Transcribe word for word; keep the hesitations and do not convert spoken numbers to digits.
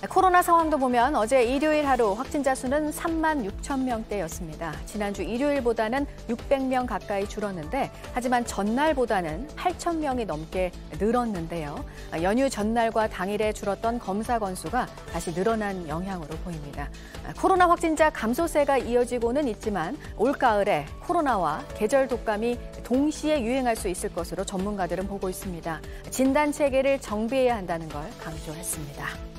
코로나 상황도 보면 어제 일요일 하루 확진자 수는 삼만 육천 명대였습니다. 지난주 일요일보다는 육백 명 가까이 줄었는데 하지만 전날보다는 팔천 명이 넘게 늘었는데요. 연휴 전날과 당일에 줄었던 검사 건수가 다시 늘어난 영향으로 보입니다. 코로나 확진자 감소세가 이어지고는 있지만 올가을에 코로나와 계절 독감이 동시에 유행할 수 있을 것으로 전문가들은 보고 있습니다. 진단 체계를 정비해야 한다는 걸 강조했습니다.